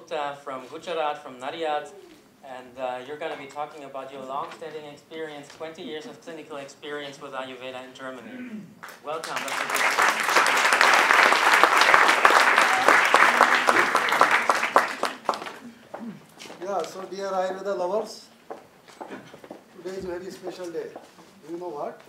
Gupta from Gujarat, from Nadiad, and you're going to be talking about your long-standing experience, 20 years of clinical experience with Ayurveda in Germany. Welcome, Dr. Gupta. Yeah, so dear Ayurveda lovers, today is a very special day. Do you know what?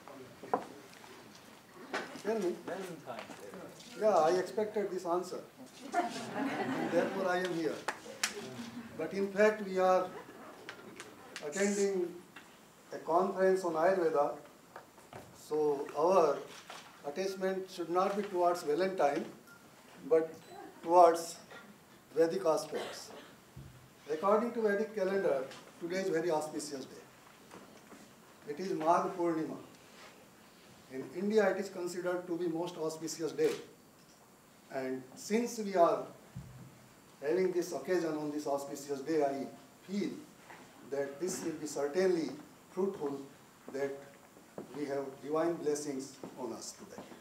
Tell me. Valentine's Day. Yeah, I expected this answer. Therefore, I am here. But in fact, we are attending a conference on Ayurveda. So our attachment should not be towards Valentine, but towards Vedic aspects. According to Vedic calendar, today is a very auspicious day. It is Magh Purnima. In India, it is considered to be most auspicious day. And since we are having this occasion on this auspicious day, I feel that this will be certainly fruitful, that we have divine blessings on us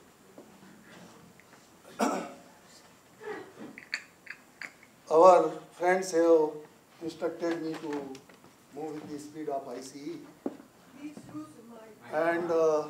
today. Our friends have instructed me to move with the speed of ICE. And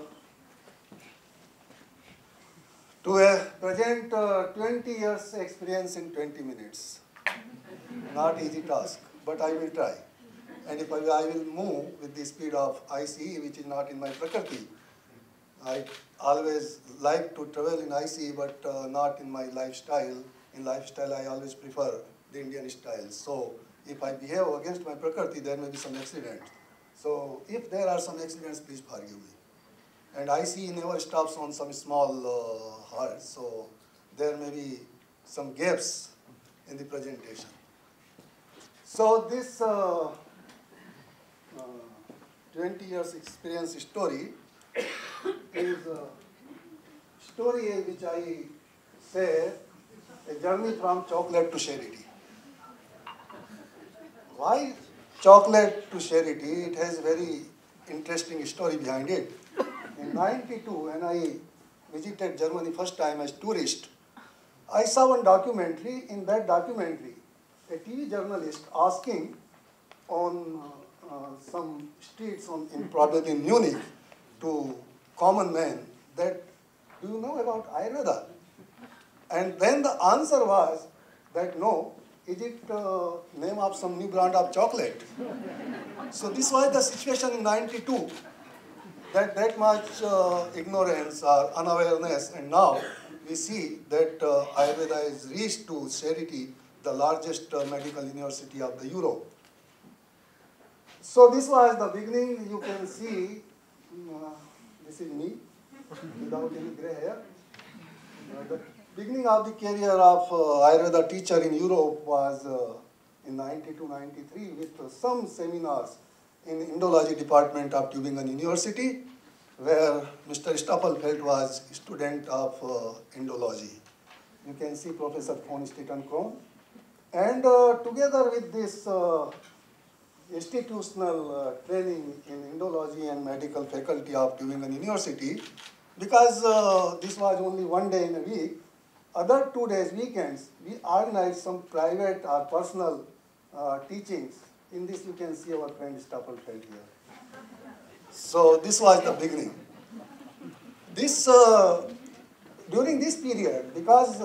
to present 20 years experience in 20 minutes. Not easy task, but I will try. And if I will move with the speed of ICE, which is not in my prakriti, I always like to travel in ICE, but not in my lifestyle. In lifestyle, I always prefer the Indian style. So if I behave against my prakriti, there may be some accident. So if there are some accidents, please forgive me. And ICE never stops on some small hearts, so there may be some gaps in the presentation. So this 20 years experience story is a story which I say a journey from chocolate to charity. Why chocolate to charity? It has a very interesting story behind it. In 92, when I visited Germany first time as tourist, I saw one documentary. In that documentary, a TV journalist asking on some streets probably in Munich to common men that, do you know about Ayurveda? And then the answer was that no, is it name of some new brand of chocolate? So this was the situation in 92. That much ignorance or unawareness, and now we see that Ayurveda is reached to charity, the largest medical university of the Europe. So this was the beginning. You can see, this is me, without any gray hair. The beginning of the career of Ayurveda teacher in Europe was in 92-93 with some seminars in Indology department of Tübingen University, where Mr. Stapelfeld was a student of Indology. You can see Professor von Stetten-Kron. And together with this institutional training in Indology and medical faculty of Tübingen University, because this was only one day in a week, other 2 days, weekends, we organized some private or personal teachings. In this, you can see our friend Stapelfeld here. So this was the beginning. This during this period, because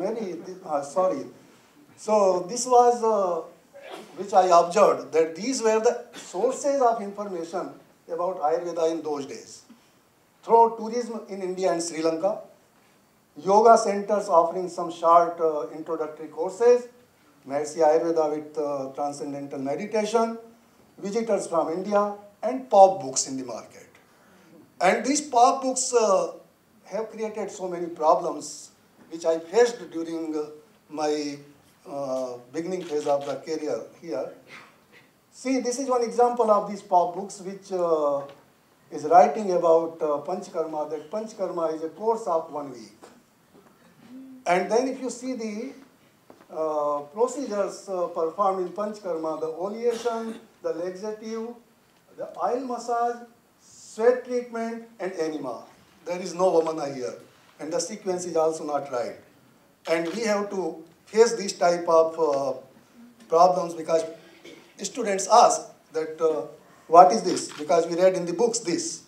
so this was which I observed that these were the sources of information about Ayurveda in those days. Through tourism in India and Sri Lanka, yoga centers offering some short introductory courses, Maharishi Ayurveda with transcendental meditation, visitors from India, and pop books in the market. And these pop books have created so many problems which I faced during my beginning phase of the career here. See, this is one example of these pop books which is writing about Panchkarma, that Panchkarma is a course of 1 week. And then if you see the procedures performed in Panchkarma, the oleation, the laxative, the oil massage, sweat treatment, and enema. There is no vamana here. And the sequence is also not right. And we have to face this type of problems because students ask that what is this? Because we read in the books this.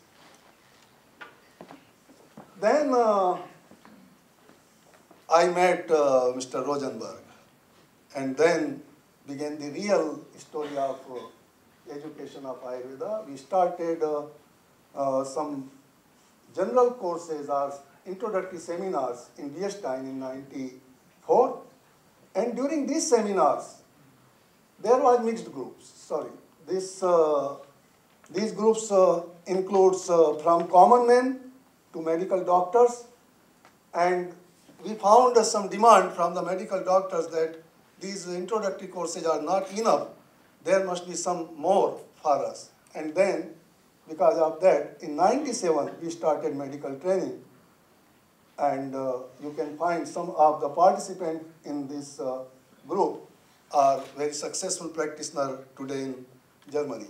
Then I met Mr. Rosenberg, and then began the real story of education of Ayurveda. We started some general courses or introductory seminars in Birstein in '94. And during these seminars, there was mixed groups. Sorry, these groups includes from common men to medical doctors, and we found some demand from the medical doctors that these introductory courses are not enough. There must be some more for us. And then, because of that, in '97, we started medical training. And you can find some of the participants in this group are very successful practitioners today in Germany.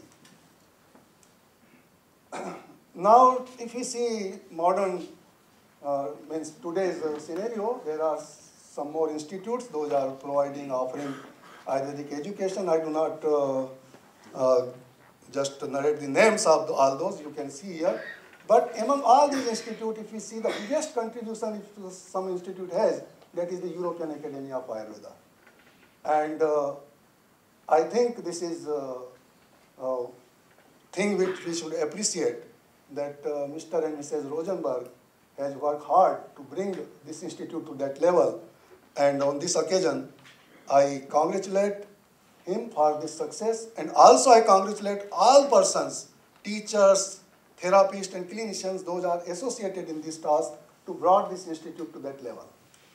Now, if you see modern, means today's scenario, there are some more institutes. Those are offering Ayurvedic education. I do not just narrate the names of all those. You can see here. But among all these institutes, if you see the biggest contribution if some institute has, that is the European Academy of Ayurveda. And I think this is a thing which we should appreciate, that Mr. and Mrs. Rosenberg has worked hard to bring this institute to that level. And on this occasion, I congratulate him for this success. And also I congratulate all persons, teachers, therapists and clinicians, those are associated in this task to brought this institute to that level.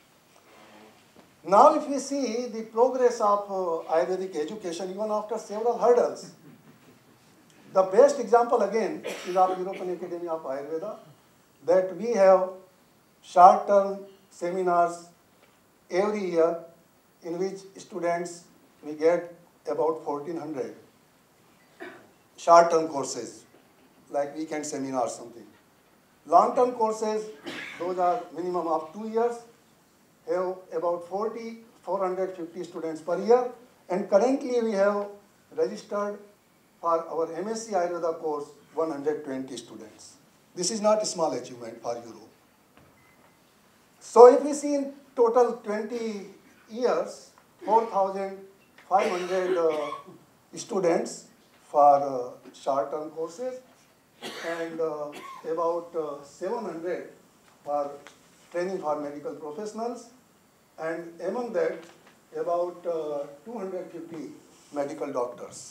Now if we see the progress of Ayurvedic education, even after several hurdles, the best example again is of European Academy of Ayurveda, that we have short-term seminars every year in which students, we get about 1,400 short-term courses, like weekend seminar or something. Long-term courses, those are minimum of 2 years, have about 450 students per year. And currently we have registered for our MSc Ayurveda course 120 students. This is not a small achievement for Europe. So if we see in total 20 years, 4,500 students for short-term courses, and about 700 for training for medical professionals, and among that about 250 medical doctors.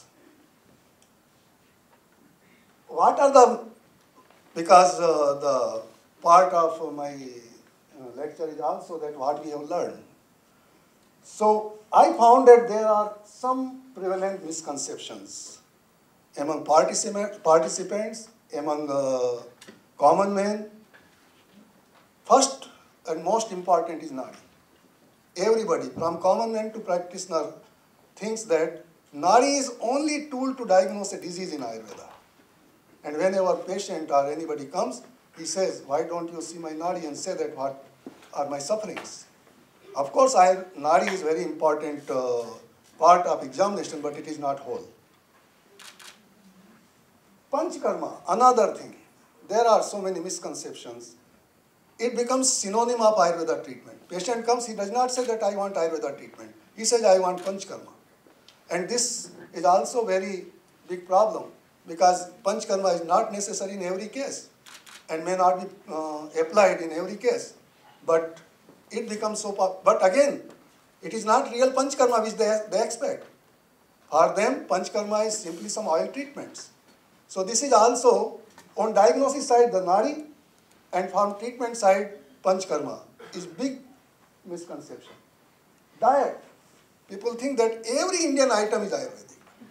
What are the, because the part of my lecture is also that what we have learned. So I found that there are some prevalent misconceptions among participants, among common men. First and most important is Nadi. Everybody, from common man to practitioner, thinks that Nadi is only tool to diagnose a disease in Ayurveda. And whenever a patient or anybody comes, he says, why don't you see my Nadi and say that what are my sufferings? Of course, Nadi is very important part of examination, but it is not whole. Panchkarma, another thing. There are so many misconceptions. It becomes synonym of Ayurveda treatment. Patient comes, he does not say that I want Ayurveda treatment. He says, I want Panchkarma. And this is also very big problem, because Panchkarma is not necessary in every case and may not be applied in every case. But it becomes so popular. But again, it is not real Panchkarma which they expect. For them, Panchkarma is simply some oil treatments. So this is also, on diagnosis side, the Nadi, and from treatment side, Panchkarma is big misconception. Diet. People think that every Indian item is Ayurvedic.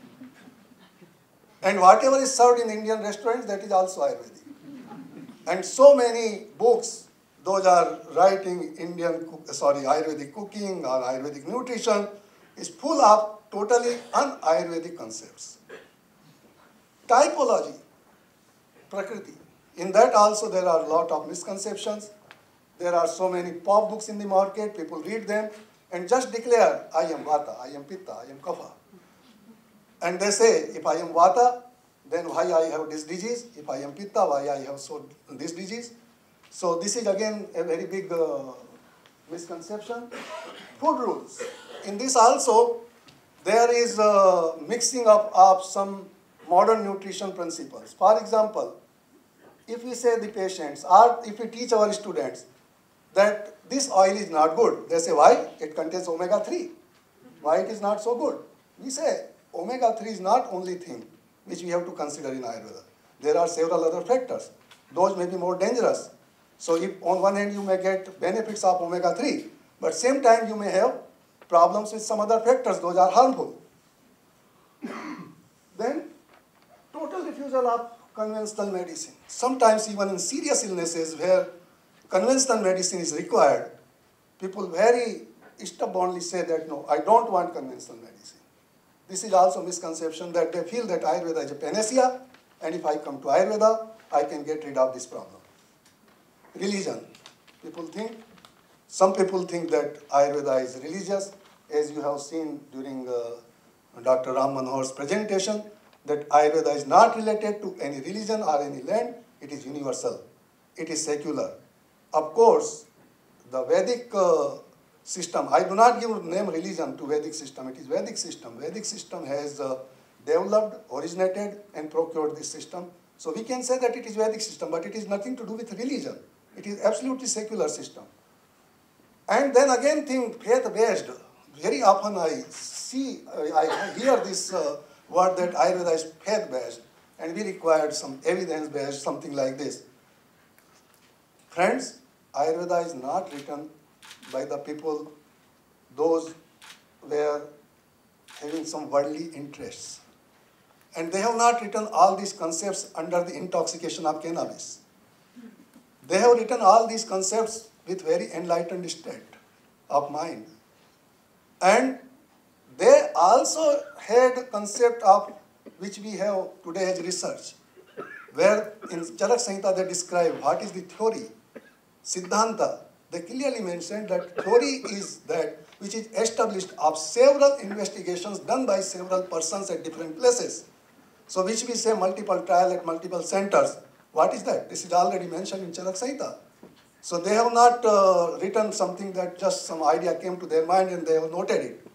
And whatever is served in Indian restaurants, that is also Ayurvedic. And so many books, those are writing Ayurvedic cooking or Ayurvedic nutrition, is full of totally un-Ayurvedic concepts. Typology, Prakriti. In that also there are a lot of misconceptions. There are so many pop books in the market, people read them, and just declare, I am Vata, I am Pitta, I am Kapha. And they say, if I am Vata, then why I have this disease? If I am Pitta, why I have this disease? So this is again a very big misconception. Food rules. In this also, there is a mixing up of some modern nutrition principles. For example, if we say the patients, or if we teach our students that this oil is not good, they say, why? It contains omega-3. Why it is not so good? We say, omega-3 is not only thing which we have to consider in Ayurveda. There are several other factors. Those may be more dangerous. So if on one hand you may get benefits of omega-3, but same time you may have problems with some other factors, those are harmful. Then, total refusal of conventional medicine. Sometimes even in serious illnesses where conventional medicine is required, people very stubbornly say that, no, I don't want conventional medicine. This is also a misconception that they feel that Ayurveda is a panacea, and if I come to Ayurveda, I can get rid of this problem. Religion. Some people think that Ayurveda is religious, as you have seen during Dr. Ram Manohar's presentation, that Ayurveda is not related to any religion or any land, it is universal, it is secular. Of course, the Vedic system, I do not give name religion to Vedic system, it is Vedic system. Vedic system has developed, originated and procured this system. So we can say that it is Vedic system, but it is nothing to do with religion. It is absolutely secular system. And then again think faith-based. Very often I hear this word that Ayurveda is faith-based, and we required some evidence-based, something like this. Friends, Ayurveda is not written by the people, those were having some worldly interests. And they have not written all these concepts under the intoxication of cannabis. They have written all these concepts with very enlightened state of mind. And they also had a concept of which we have today as research, where in Charak Samhita they describe what is the theory, Siddhanta. They clearly mentioned that theory is that which is established of several investigations done by several persons at different places. So which we say multiple trial at multiple centers. What is that? This is already mentioned in Charak Samhita. So they have not written something that just some idea came to their mind and they have noted it.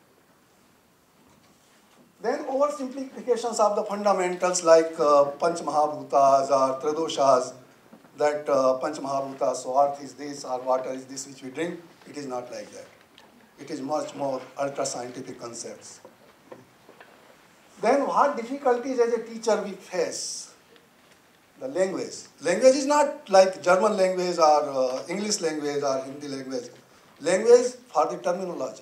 Then oversimplifications of the fundamentals like Panch Mahabhutas or Tradoshas, that Panch Mahabhutas, so earth is this or water is this which we drink. It is not like that. It is much more ultra-scientific concepts. Then what difficulties as a teacher we face? The language. Language is not like German language or English language or Hindi language. Language for the terminology.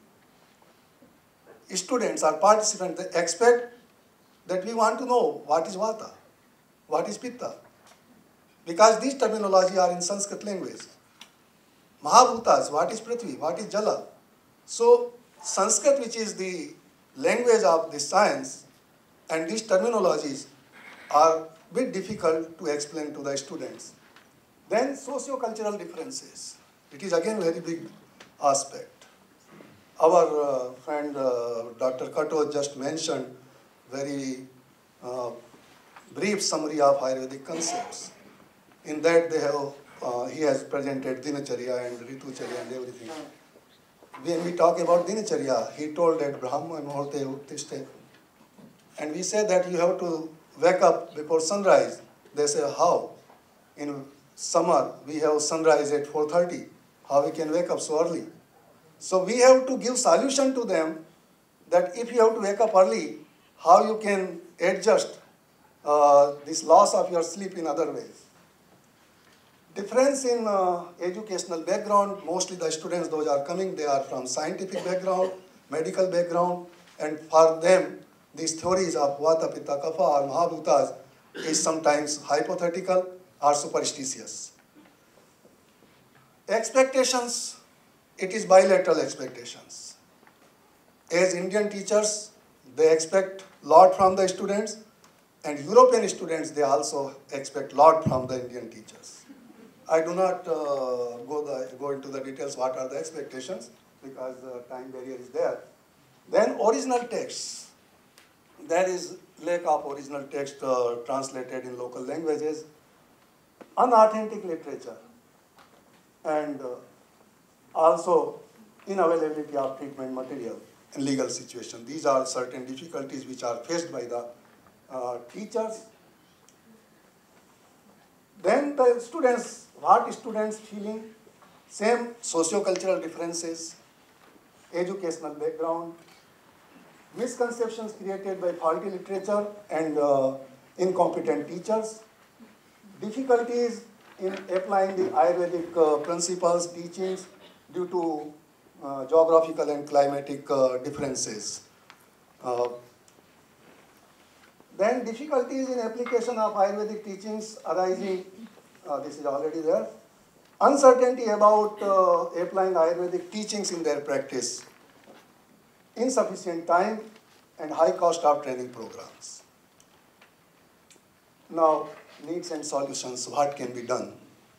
Students or participants, they expect that we want to know what is Vata, what is Pitta. Because these terminology are in Sanskrit language. Mahabhutas, what is Prithvi, what is Jala. So Sanskrit, which is the language of this science, and these terminologies are a bit difficult to explain to the students. Then socio-cultural differences. It is again a very big aspect. Our friend Dr. Kato just mentioned very brief summary of Ayurvedic concepts. In that they have, he has presented Dinacharya and Ritucharya and everything. When we talk about Dinacharya, he told that Brahma Muhurte Uttishte. And we say that you have to wake up before sunrise. They say, how? In summer, we have sunrise at 4:30. How we can wake up so early? So we have to give solution to them that if you have to wake up early, how you can adjust this loss of your sleep in other ways. Difference in educational background, mostly the students, those are coming, they are from scientific background, medical background, and for them, these theories of Vata, Pitta, Kapha or Mahabhutas is sometimes hypothetical or superstitious. Expectations, it is bilateral expectations. As Indian teachers, they expect a lot from the students, and European students, they also expect a lot from the Indian teachers. I do not go into the details what are the expectations, because the time barrier is there. Then original texts. There is lack of original text translated in local languages, unauthentic literature, and also unavailability of treatment material and legal situation. These are certain difficulties which are faced by the teachers. Then the students, what students feeling? Same socio-cultural differences, educational background, misconceptions created by faulty literature and incompetent teachers, difficulties in applying the Ayurvedic principles, teachings due to geographical and climatic differences. Then difficulties in application of Ayurvedic teachings arising, this is already there. Uncertainty about applying Ayurvedic teachings in their practice. Insufficient time and high cost of training programs. Now, needs and solutions, what can be done?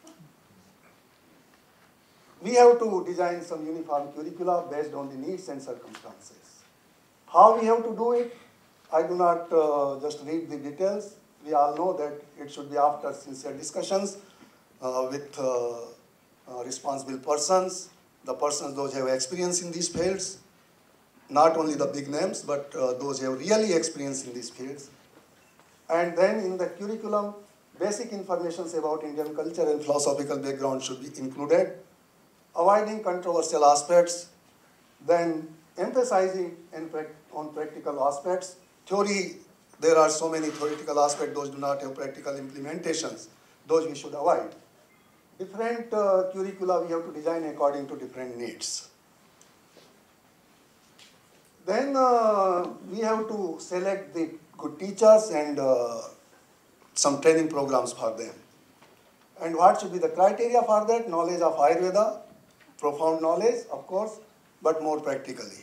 We have to design some uniform curricula based on the needs and circumstances. How we have to do it? I do not just read the details. We all know that it should be after sincere discussions with responsible persons, the persons those who have experience in these fields, not only the big names, but those who have really experience in these fields. And then in the curriculum, basic information about Indian culture and philosophical background should be included, avoiding controversial aspects, then emphasizing on practical aspects. Theory, there are so many theoretical aspects, those do not have practical implementations. Those we should avoid. Different curricula we have to design according to different needs. Then we have to select the good teachers and some training programs for them. And what should be the criteria for that? Knowledge of Ayurveda, profound knowledge, of course, but more practically.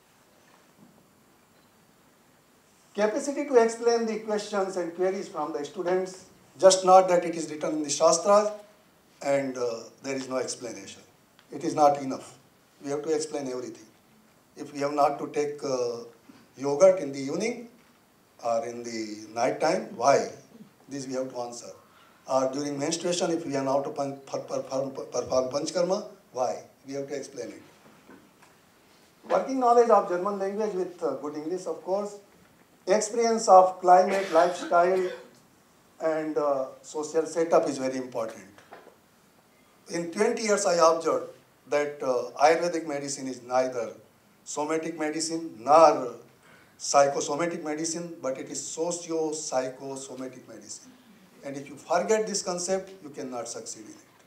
Capacity to explain the questions and queries from the students, just not that it is written in the Shastras and there is no explanation. It is not enough. We have to explain everything. If we have not to take yogurt in the evening or in the night time, why? This we have to answer. Or during menstruation, if we are not to perform panchkarma, why? We have to explain it. Working knowledge of German language with good English, of course. Experience of climate, lifestyle, and social setup is very important. In 20 years, I observed that Ayurvedic medicine is neither somatic medicine nor psychosomatic medicine, but it is socio-psychosomatic medicine. And if you forget this concept, you cannot succeed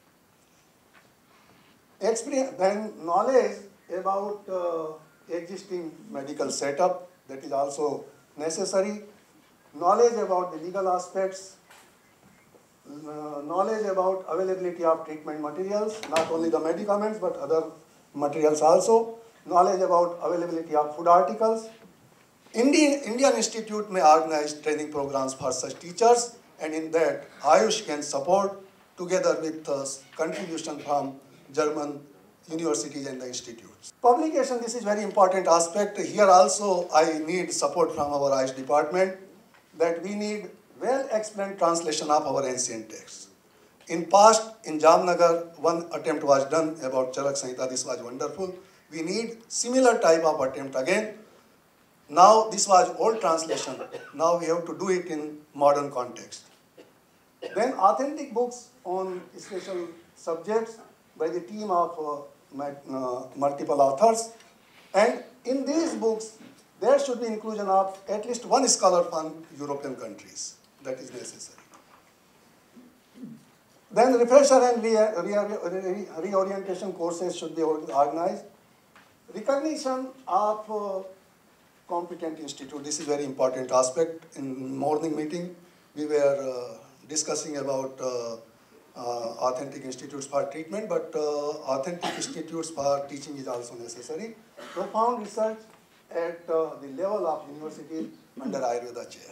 in it. Experience, then knowledge about existing medical setup, that is also necessary. Knowledge about the legal aspects, knowledge about availability of treatment materials, not only the medicaments but other materials also, knowledge about availability of food articles. Indian Institute may organize training programs for such teachers, and in that Ayush can support together with contribution from German universities and the institutes. Publication, this is very important aspect. Here also I need support from our Ayush department, that we need well-explained translation of our ancient texts. In past, in Jamnagar, one attempt was done about Charak Samhita. This was wonderful. We need similar type of attempt again. Now, this was old translation. Now we have to do it in modern context. Then authentic books on special subjects by the team of multiple authors. And in these books, there should be inclusion of at least one scholar from European countries. That is necessary. Then refresher and reorientation courses should be organized. Recognition of competent institute. This is very important aspect. In morning meeting, we were discussing about authentic institutes for treatment, but authentic institutes for teaching is also necessary. Profound research at the level of university under Ayurveda chair.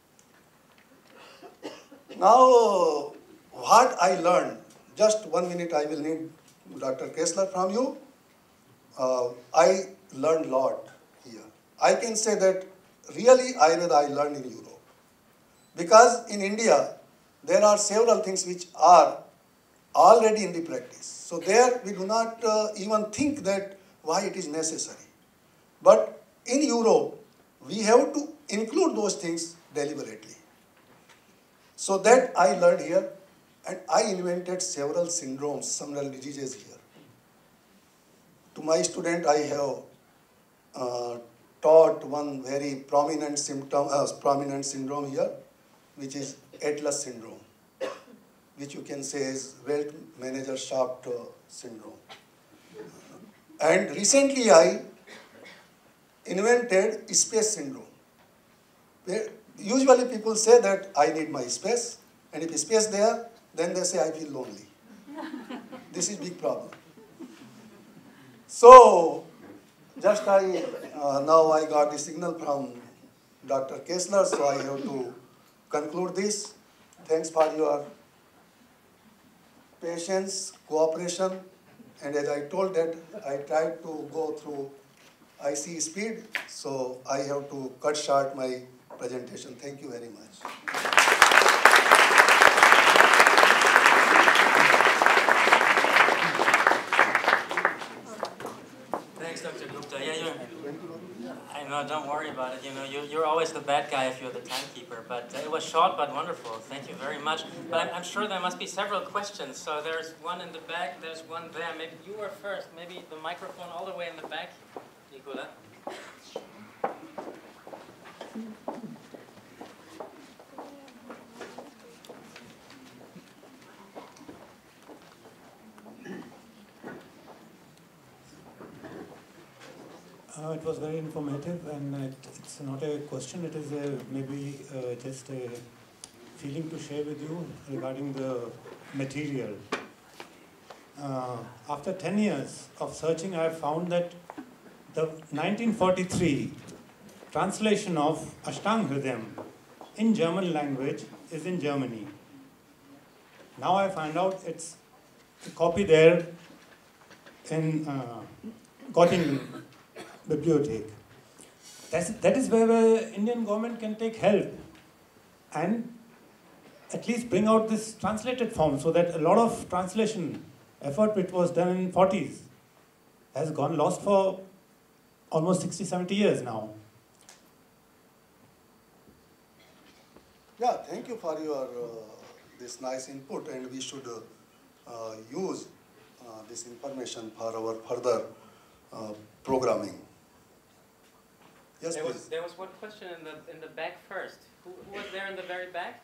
Now, what I learned, just 1 minute I will need Dr. Kessler from you. I learned a lot here. I can say that really Ayurveda I learned in Europe. Because in India, there are several things which are already in the practice. So there we do not even think that why it is necessary. But in Europe, we have to include those things deliberately. So that I learned here, and I invented several syndromes, several diseases here. To my student, I have taught one very prominent syndrome here, which is Atlas syndrome, which you can say is wealth manager shaft syndrome. And recently I invented space syndrome. Where usually people say that I need my space, and if space there, then they say I feel lonely. This is big problem. So, just now I got a signal from Dr. Kessler, so I have to conclude this. Thanks for your patience, cooperation, and as I told that, I tried to go through IC speed, so I have to cut short my presentation. Thank you very much. Thanks, Dr. Gupta. Yeah, I know, don't worry about it. You know, you're always the bad guy if you're the timekeeper, but it was short but wonderful. Thank you very much. But I'm sure there must be several questions. So there's one in the back, there's one there. Maybe you were first. Maybe the microphone all the way in the back, Nicola. It was very informative, and it's not a question, it is maybe just a feeling to share with you regarding the material. After 10 years of searching, I have found that the 1943 translation of Ashtang Hridayam in German language is in Germany. Now I find out it's a copy there in Göttingen Bibliothek. That is where the Indian government can take help and at least bring out this translated form, so that a lot of translation effort which was done in 40s has gone lost for almost 60-70 years now. Yeah, thank you for your this nice input, and we should use this information for our further programming. Yes, please. There was one question in the back first. Who was there in the very back?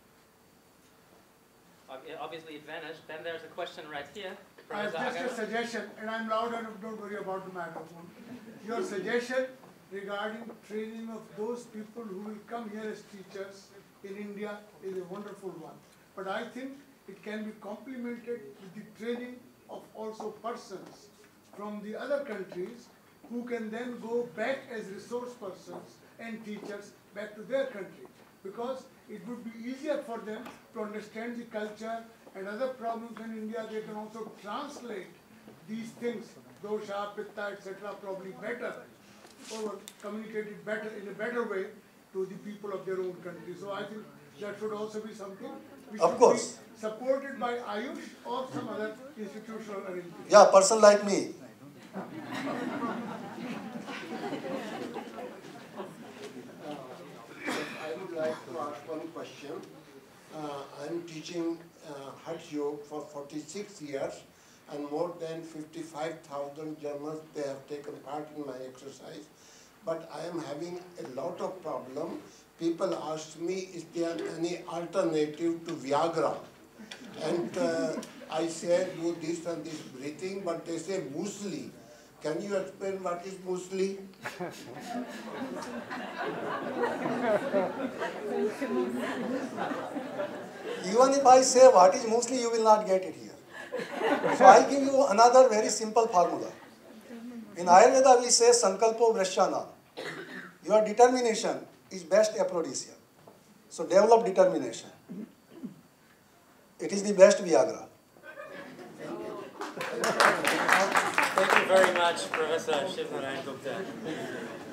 Obviously it vanished. Then there's a question right here. I have just a suggestion, and I'm loud enough, don't worry about the microphone. Your suggestion regarding training of those people who will come here as teachers in India is a wonderful one. But I think it can be complemented with the training of also persons from the other countries who can then go back as resource persons and teachers back to their country. Because it would be easier for them to understand the culture and other problems in India. They can also translate these things, dosha, pitta, etc. probably better, or communicate it better in a better way to the people of their own country. So I think that should also be something which should be supported by Ayush or some other institutional arrangement. Yeah, person like me. I would like to ask one question. I'm teaching Hatha Yoga for 46 years, and more than 55,000 Germans, they have taken part in my exercise. But I am having a lot of problem. People ask me, is there any alternative to Viagra? And I say, do this and this breathing, but they say muesli. Can you explain what is muesli? Even if I say what is muesli, you will not get it here. So I give you another very simple formula. In Ayurveda, we say sankalpo vrashyana. Your determination is best aphrodisiac. So develop determination. It is the best Viagra. Thank you. you very much, Professor Shivenarain Gupta.